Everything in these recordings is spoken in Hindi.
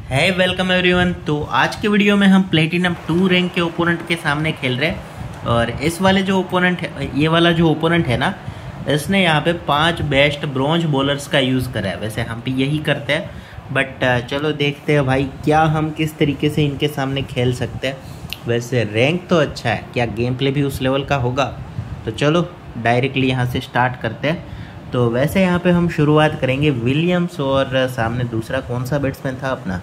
है वेलकम एवरीवन। तो आज के वीडियो में हम प्लेटिनम 2 रैंक के ओपोनेंट के सामने खेल रहे हैं और इस वाले जो ओपोनेंट है, ये वाला जो ओपोनेंट है ना, इसने यहाँ पे 5 बेस्ट ब्रॉन्ज बॉलर्स का यूज़ करा है। वैसे हम भी यही करते हैं, बट चलो देखते हैं भाई क्या हम किस तरीके से इनके सामने खेल सकते हैं। वैसे रैंक तो अच्छा है, क्या गेम प्ले भी उस लेवल का होगा? तो चलो डायरेक्टली यहाँ से स्टार्ट करते हैं। तो वैसे यहाँ पे हम शुरुआत करेंगे विलियम्स और सामने दूसरा कौन सा बैट्समैन था अपना,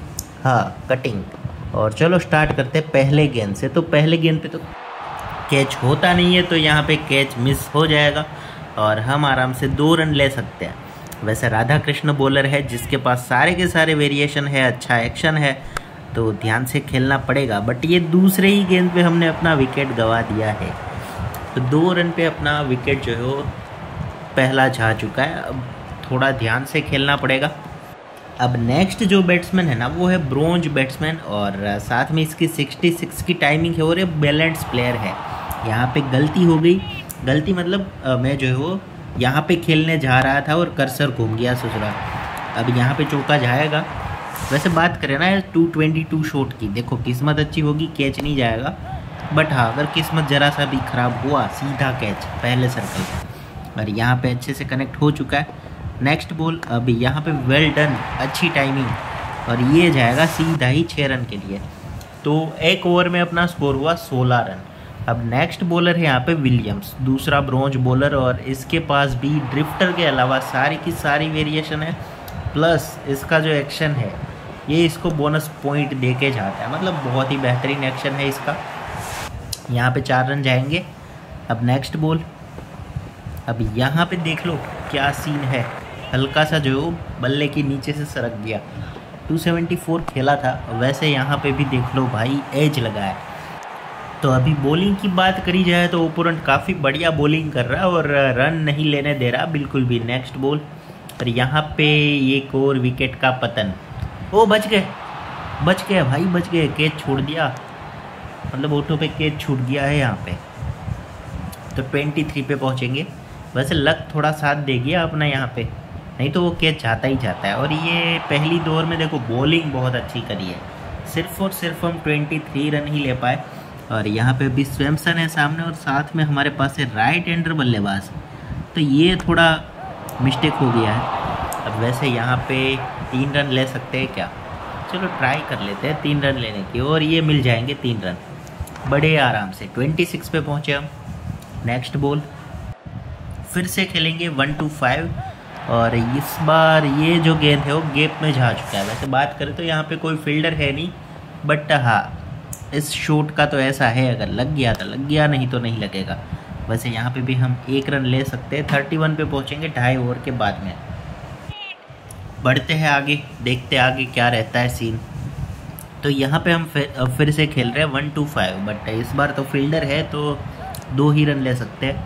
हाँ कटिंग। और चलो स्टार्ट करते हैं पहले गेंद से। तो पहले गेंद पे तो कैच होता नहीं है, तो यहाँ पे कैच मिस हो जाएगा और हम आराम से 2 रन ले सकते हैं। वैसे राधा कृष्ण बॉलर है जिसके पास सारे के सारे वेरिएशन है, अच्छा एक्शन है, तो ध्यान से खेलना पड़ेगा। बट ये दूसरे ही गेंद पे हमने अपना विकेट गंवा दिया है, तो 2 रन पे अपना विकेट जो है वो पहला जा चुका है। अब थोड़ा ध्यान से खेलना पड़ेगा। अब नेक्स्ट जो बैट्समैन है ना, वो है ब्रॉन्ज बैट्समैन और साथ में इसकी 66 की टाइमिंग है और ये बैलेंस प्लेयर है। यहाँ पे गलती हो गई, गलती मतलब मैं जो है वो यहाँ पे खेलने जा रहा था और कर्सर घूम गया ससुराल। अब यहाँ पे चौका जाएगा। वैसे बात करें ना 222 शॉट की, देखो किस्मत अच्छी होगी कैच नहीं जाएगा, बट हाँ अगर किस्मत ज़रा सा भी ख़राब हुआ सीधा कैच पहले सर्कल पर। और यहाँ पे अच्छे से कनेक्ट हो चुका है। नेक्स्ट बॉल, अब यहाँ पे वेल डन, अच्छी टाइमिंग, और ये जाएगा सीधा ही 6 रन के लिए। तो एक ओवर में अपना स्कोर हुआ 16 रन। अब नेक्स्ट बॉलर है यहाँ पे विलियम्स, दूसरा ब्रॉन्ज बॉलर, और इसके पास भी ड्रिफ्टर के अलावा सारी की सारी वेरिएशन है, प्लस इसका जो एक्शन है ये इसको बोनस पॉइंट दे के जाता है। मतलब बहुत ही बेहतरीन एक्शन है इसका। यहाँ पे 4 रन जाएंगे। अब नेक्स्ट बॉल, अब यहाँ पे देख लो क्या सीन है, हल्का सा जो बल्ले के नीचे से सरक गया। 274 खेला था। वैसे यहाँ पे भी देख लो भाई एज लगा है। तो अभी बॉलिंग की बात करी जाए तो ओपोनेंट काफ़ी बढ़िया बॉलिंग कर रहा है और रन नहीं लेने दे रहा बिल्कुल भी। नेक्स्ट बॉल, और यहाँ पे एक और विकेट का पतन। ओ बच गए भाई, बच गए, कैच छोड़ दिया, मतलब ऑटो पे कैच छूट गया है यहाँ पे। तो 23 पे पहुँचेंगे। वैसे लक थोड़ा साथ दे गया अपना यहाँ पे, नहीं तो वो कैच जाता ही जाता है। और ये पहली दौर में देखो बॉलिंग बहुत अच्छी करी है, सिर्फ और सिर्फ हम 23 रन ही ले पाए। और यहाँ पे भी स्वैम्सन है सामने और साथ में हमारे पास है राइट हैंडर बल्लेबाज, तो ये थोड़ा मिस्टेक हो गया है। अब वैसे यहाँ पे 3 रन ले सकते हैं क्या? चलो ट्राई कर लेते हैं 3 रन लेने की, और ये मिल जाएंगे 3 रन बड़े आराम से। 26 पे पहुँचे हम। नेक्स्ट बॉल, फिर से खेलेंगे 1-5 और इस बार ये जो गेंद है वो गैप में जा चुका है। वैसे बात करें तो यहाँ पे कोई फील्डर है नहीं, बट हाँ इस शॉट का तो ऐसा है, अगर लग गया तो लग गया, नहीं तो नहीं लगेगा। वैसे यहाँ पे भी हम 1 रन ले सकते हैं। 31 पे पहुँचेंगे 2.5 ओवर के बाद में। बढ़ते हैं आगे, देखते हैं आगे क्या रहता है सीन। तो यहाँ पे हम फिर से खेल रहे हैं 1-5, बट इस बार तो फील्डर है तो 2 ही रन ले सकते हैं।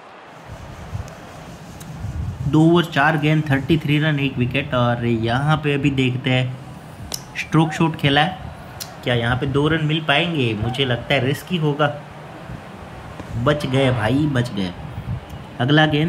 2 ओवर 4 गेंद, 33 रन 1 विकेट। और यहाँ पे अभी देखते हैं स्ट्रोक शॉट खेला है, क्या यहाँ पे 2 रन मिल पाएंगे? मुझे लगता है रिस्की होगा। बच गए भाई, बच गए। अगला गेंद,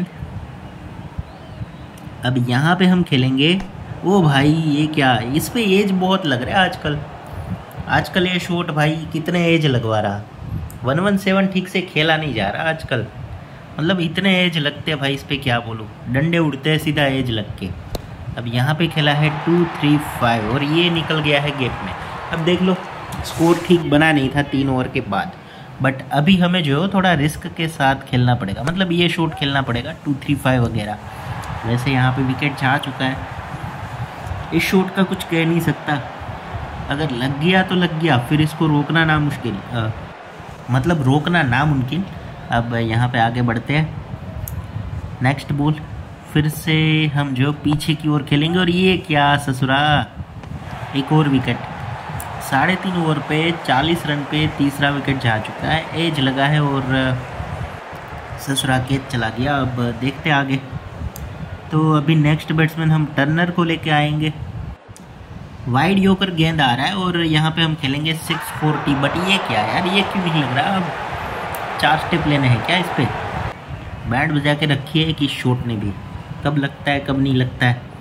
अब यहाँ पे हम खेलेंगे। ओ भाई ये क्या, इस पे एज बहुत लग रहा है आजकल ये शॉट भाई कितने एज लगवा रहा। 117 ठीक से खेला नहीं जा रहा आजकल, मतलब इतने एज लगते हैं भाई, इस पे क्या बोलूँ, डंडे उड़ते हैं सीधा एज लग के। अब यहाँ पे खेला है 2-3-5 और ये निकल गया है गेप में। अब देख लो स्कोर ठीक बना नहीं था 3 ओवर के बाद, बट अभी हमें जो है थोड़ा रिस्क के साथ खेलना पड़ेगा, मतलब ये शॉट खेलना पड़ेगा 2-3-5 वगैरह। वैसे यहाँ पे विकेट जा चुका है, इस शॉट का कुछ कह नहीं सकता, अगर लग गया तो लग गया, फिर इसको रोकना नामुमकिन, मतलब रोकना नामुमकिन। अब यहाँ पे आगे बढ़ते हैं। नेक्स्ट बॉल, फिर से हम जो पीछे की ओर खेलेंगे और ये क्या ससुरा, एक और विकेट। 3.5 ओवर पे 40 रन पे तीसरा विकेट जा चुका है, एज लगा है और ससुरा कैच चला गया। अब देखते हैं आगे। तो अभी नेक्स्ट बैट्समैन हम टर्नर को लेके आएंगे। वाइड योकर गेंद आ रहा है और यहाँ पे हम खेलेंगे 640, बट ये क्या यार, ये क्यों नहीं लग रहा? अब 4 स्टेप लेने हैं क्या इस पर? बैंड बजा के रखिए कि शॉट ने भी, कब लगता है कब नहीं लगता है।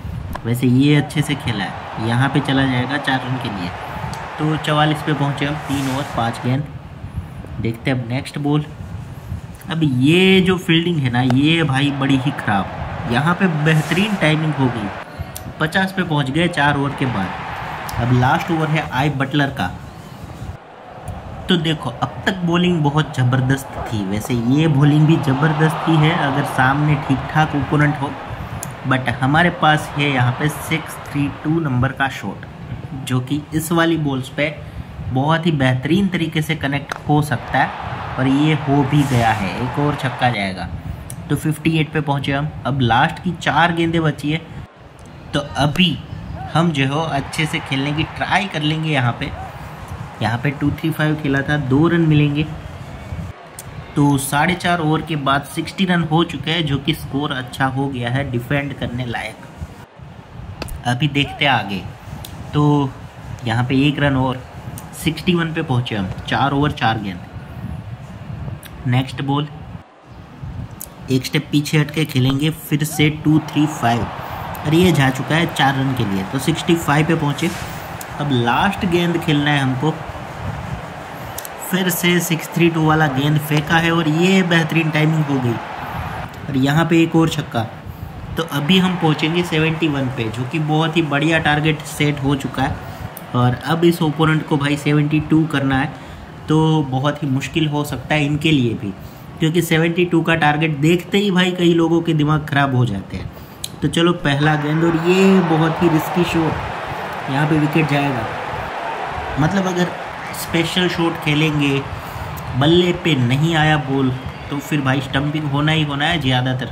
वैसे ये अच्छे से खेला है, यहाँ पे चला जाएगा 4 रन के लिए। तो 44 पे पहुँचे हम, 3 ओवर 5 गेंद। देखते हैं अब नेक्स्ट बॉल। अब ये जो फील्डिंग है ना, ये भाई बड़ी ही ख़राब। यहाँ पे बेहतरीन टाइमिंग हो गई, 50 पे पहुँच गए 4 ओवर के बाद। अब लास्ट ओवर है आई बटलर का। तो देखो अब तक बॉलिंग बहुत ज़बरदस्त थी, वैसे ये बॉलिंग भी ज़बरदस्त ही है अगर सामने ठीक ठाक ओपोनेंट हो। बट हमारे पास है यहाँ पे 632 नंबर का शॉट, जो कि इस वाली बॉल्स पे बहुत ही बेहतरीन तरीके से कनेक्ट हो सकता है, और ये हो भी गया है। एक और छक्का जाएगा तो 58 पे पहुँचे हम। अब लास्ट की 4 गेंदें बची है, तो अभी हम जो हो अच्छे से खेलने की ट्राई कर लेंगे। यहाँ पे 235 खेला था, 2 रन मिलेंगे। तो 4.5 ओवर के बाद 60 रन हो चुके हैं, जो कि स्कोर अच्छा हो गया है, डिफेंड करने लायक। अभी देखते हैं आगे। तो यहाँ पे 1 रन और 61 पे पहुँचे हम, 4 ओवर 4 गेंद। नेक्स्ट बॉल, एक स्टेप पीछे हट के खेलेंगे, फिर से 235, और ये जा चुका है 4 रन के लिए। तो 65 पे पहुँचे। अब लास्ट गेंद खेलना है हमको, फिर से 632 वाला गेंद फेंका है, और ये बेहतरीन टाइमिंग हो गई, और यहाँ पे एक और छक्का। तो अभी हम पहुँचेंगे 71 पे, जो कि बहुत ही बढ़िया टारगेट सेट हो चुका है। और अब इस ओपोनेंट को भाई 72 करना है, तो बहुत ही मुश्किल हो सकता है इनके लिए भी, क्योंकि 72 का टारगेट देखते ही भाई कई लोगों के दिमाग ख़राब हो जाते हैं। तो चलो पहला गेंद, और ये बहुत ही रिस्की शॉट, यहाँ पे विकेट जाएगा। मतलब अगर स्पेशल शॉट खेलेंगे, बल्ले पे नहीं आया बॉल, तो फिर भाई स्टंपिंग होना ही होना है ज़्यादातर।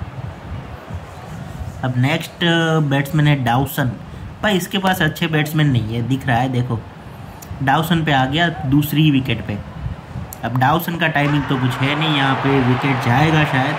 अब नेक्स्ट बैट्समैन है डाउसन। भाई इसके पास अच्छे बैट्समैन नहीं है, दिख रहा है, देखो डाउसन पे आ गया दूसरी विकेट पे। अब डाउसन का टाइमिंग तो कुछ है नहीं, यहाँ पे विकेट जाएगा शायद,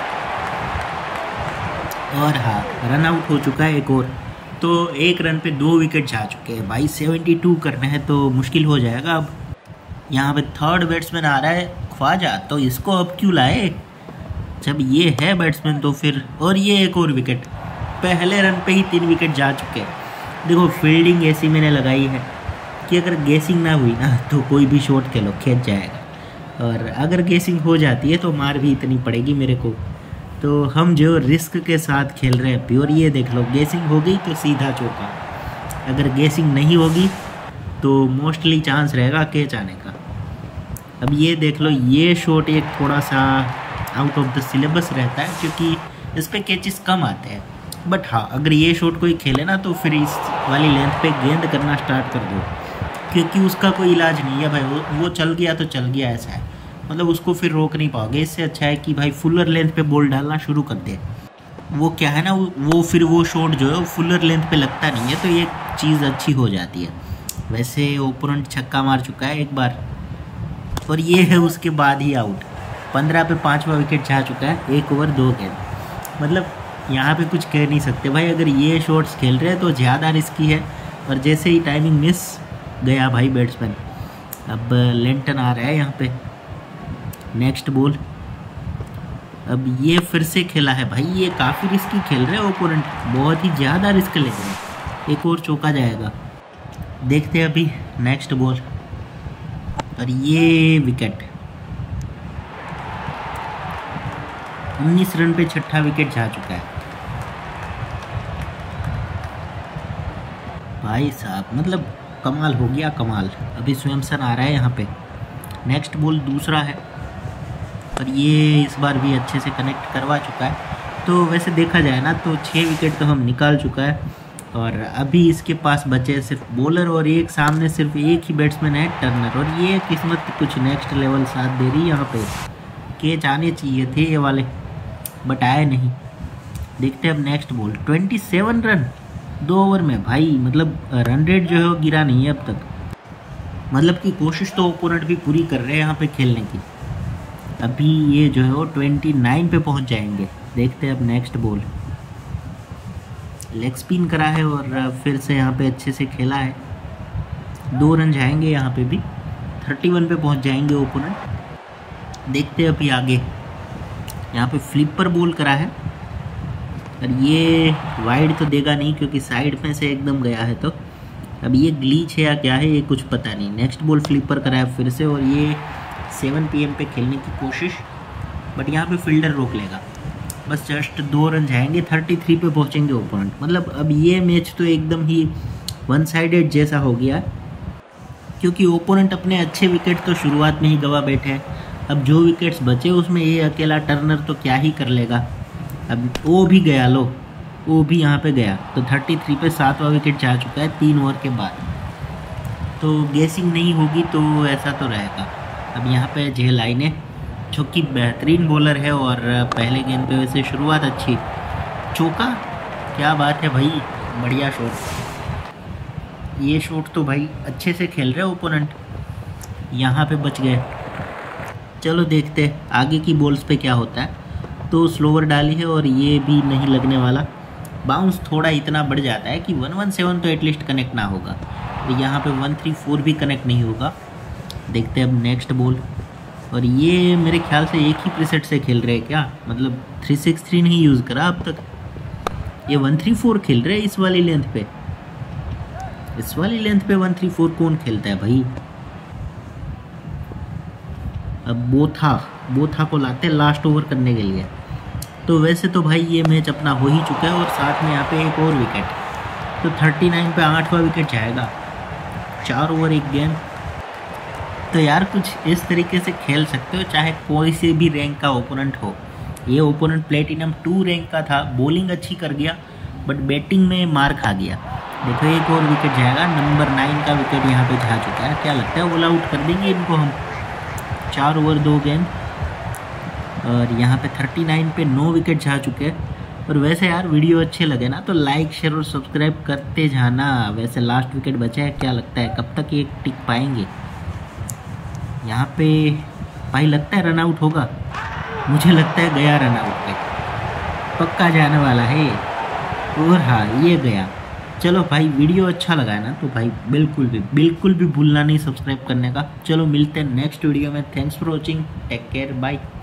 और हाँ रन आउट हो चुका है एक और। तो 1 रन पे 2 विकेट जा चुके हैं भाई, 72 करने हैं तो मुश्किल हो जाएगा। अब यहाँ पे थर्ड बैट्समैन आ रहा है ख्वाजा, तो इसको अब क्यों लाए जब ये है बैट्समैन, तो फिर। और ये एक और विकेट, पहले रन पे ही 3 विकेट जा चुके हैं। देखो फील्डिंग ऐसी मैंने लगाई है कि अगर गेसिंग ना हुई ना, तो कोई भी शॉट खेलो खेच जाएगा, और अगर गेसिंग हो जाती है तो मार भी इतनी पड़ेगी मेरे को। तो हम जो रिस्क के साथ खेल रहे हैं प्योर, ये देख लो गेसिंग हो गई तो सीधा चौका, अगर गेसिंग नहीं होगी तो मोस्टली चांस रहेगा कैच आने का। अब ये देख लो, ये शॉट एक थोड़ा सा आउट ऑफ द सिलेबस रहता है, क्योंकि इस पर कैचेस कम आते हैं। बट हाँ अगर ये शॉट कोई खेले ना, तो फिर इस वाली लेंथ पे गेंद करना स्टार्ट कर दो, क्योंकि उसका कोई इलाज नहीं है भाई। वो चल गया तो चल गया, ऐसा है, मतलब उसको फिर रोक नहीं पाओगे। इससे अच्छा है कि भाई फुलर लेंथ पे बॉल डालना शुरू कर दे। वो क्या है ना, वो फिर वो शॉट जो है वो फुलर लेंथ पे लगता नहीं है, तो ये चीज़ अच्छी हो जाती है। वैसे ओपोनेंट छक्का मार चुका है एक बार, और ये है उसके बाद ही आउट। 15 पे 5वां विकेट जा चुका है, 1 ओवर 2 गेंद। मतलब यहाँ पे कुछ कह नहीं सकते भाई, अगर ये शॉट्स खेल रहे हैं तो ज़्यादा रिस्की है। और जैसे ही टाइमिंग मिस गया भाई बैट्समैन। अब लेंटन आ रहा है यहाँ पे। नेक्स्ट बॉल, अब ये फिर से खेला है भाई, ये काफ़ी रिस्की खेल रहे हैं ओपोनेंट, बहुत ही ज़्यादा रिस्क ले रहे हैं। एक और चौका जाएगा, देखते हैं अभी नेक्स्ट बॉल, और ये विकेट। 19 रन पे 6ठा विकेट जा चुका है भाई साहब, मतलब कमाल हो गया कमाल। अभी स्वयंसन आ रहा है यहाँ पे। नेक्स्ट बॉल दूसरा है, और ये इस बार भी अच्छे से कनेक्ट करवा चुका है। तो वैसे देखा जाए ना तो 6 विकेट तो हम निकाल चुका है, और अभी इसके पास बचे सिर्फ बॉलर, और एक सामने सिर्फ एक ही बैट्समैन है टर्नर। और ये किस्मत कुछ नेक्स्ट लेवल साथ दे रही है, यहाँ पे कैच आने चाहिए थे ये वाले, बट आए नहीं। देखते हैं अब नेक्स्ट बॉल। 27 रन 2 ओवर में भाई, मतलब रन रेट जो है वो गिरा नहीं है अब तक, मतलब कि कोशिश तो ओपोनेंट भी पूरी कर रहे हैं यहाँ पे खेलने की। अभी ये जो है वो 29 पे पहुँच जाएंगे। देखते हैं अब नेक्स्ट बॉल। लेग स्पिन करा है, और फिर से यहाँ पे अच्छे से खेला है। 2 रन जाएंगे यहाँ पे भी, 31 पे पहुँच जाएंगे ओपोनेंट। देखते हैं अभी आगे। यहाँ पे फ्लिपर बॉल करा है, और ये वाइड तो देगा नहीं क्योंकि साइड में से एकदम गया है। तो अब ये ग्लीच है या क्या है ये कुछ पता नहीं। नेक्स्ट बॉल फ्लिपर कराया फिर से और ये 7 PM पे खेलने की कोशिश, बट यहाँ पे फील्डर रोक लेगा। बस जस्ट 2 रन जाएंगे, 33 पे पहुँचेंगे ओपोनेंट। मतलब अब ये मैच तो एकदम ही वन साइडेड जैसा हो गया क्योंकि ओपोनेंट अपने अच्छे विकेट तो शुरुआत में ही गवा बैठे हैं। अब जो विकेट्स बचे उसमें ये अकेला टर्नर तो क्या ही कर लेगा। अब वो भी गया, लो वो भी यहाँ पे गया। तो 33 पे 7वां विकेट जा चुका है 3 ओवर के बाद। तो गेसिंग नहीं होगी तो ऐसा तो रहेगा। अब यहाँ पे झेल आईने जो कि बेहतरीन बॉलर है और पहले गेंद पे वैसे शुरुआत अच्छी, चौका, क्या बात है भाई, बढ़िया शॉट। ये शॉट तो भाई अच्छे से खेल रहे ओपोनेंट, यहाँ पे बच गए। चलो देखते आगे की बॉल्स पे क्या होता है। तो स्लोवर डाली है और ये भी नहीं लगने वाला। बाउंस थोड़ा इतना बढ़ जाता है कि 117 तो एटलीस्ट कनेक्ट ना होगा। तो यहाँ पे 134 भी कनेक्ट नहीं होगा। देखते हैं अब नेक्स्ट बॉल। और ये मेरे ख्याल से एक ही प्रीसेट से खेल रहे हैं क्या, मतलब 363 नहीं यूज़ करा अब तक। ये 134 खेल रहे हैं इस वाली लेंथ पे। इस वाली लेंथ पे 134 कौन खेलता है भाई। अब बोथा को लाते हैं लास्ट ओवर करने के लिए। तो वैसे तो भाई ये मैच अपना हो ही चुका है और साथ में यहाँ पे एक और विकेट। तो 39 पे 8वां विकेट जाएगा, 4 ओवर 1 गेंद। तो यार कुछ इस तरीके से खेल सकते हो चाहे कोई से भी रैंक का ओपोनेंट हो। ये ओपोनेंट प्लेटिनम 2 रैंक का था, बॉलिंग अच्छी कर गया बट बैटिंग में मार खा गया। देखो एक और विकेट जाएगा, नंबर 9 का विकेट यहाँ पे जा चुका है। क्या लगता है ऑल आउट कर देंगे इनको हम। 4 ओवर 2 गेंद और यहाँ पे 39 पे 9 विकेट जा चुके हैं। और वैसे यार वीडियो अच्छे लगे ना तो लाइक शेयर और सब्सक्राइब करते जाना। वैसे लास्ट विकेट बचा है, क्या लगता है कब तक एक टिक पाएंगे। यहाँ पे भाई लगता है रन आउट होगा, मुझे लगता है गया रन आउट पे, पक्का जाने वाला है। और हाँ ये गया। चलो भाई वीडियो अच्छा लगा है ना तो भाई बिल्कुल भी भूलना नहीं सब्सक्राइब करने का। चलो मिलते हैं नेक्स्ट वीडियो में। Thanks for watching, take care, bye.